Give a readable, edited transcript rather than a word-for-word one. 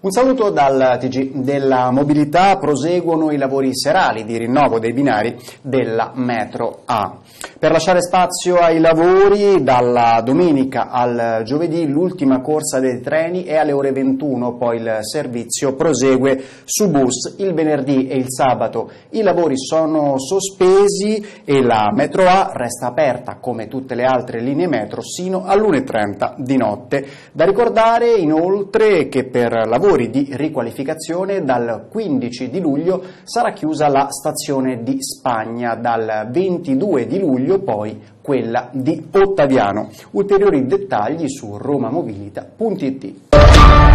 Un saluto dal TG della mobilità. Proseguono i lavori serali di rinnovo dei binari della metro A. Per lasciare spazio ai lavori, dalla domenica al giovedì l'ultima corsa dei treni è alle ore 21, poi il servizio prosegue su bus. Il venerdì e il sabato i lavori sono sospesi e la metro A resta aperta come tutte le altre linee metro sino all'1:30 di notte. Da ricordare inoltre che per lavori di riqualificazione dal 15 di luglio sarà chiusa la stazione di Spagna, dal 22 di luglio poi quella di Ottaviano. Ulteriori dettagli su romamobilita.it.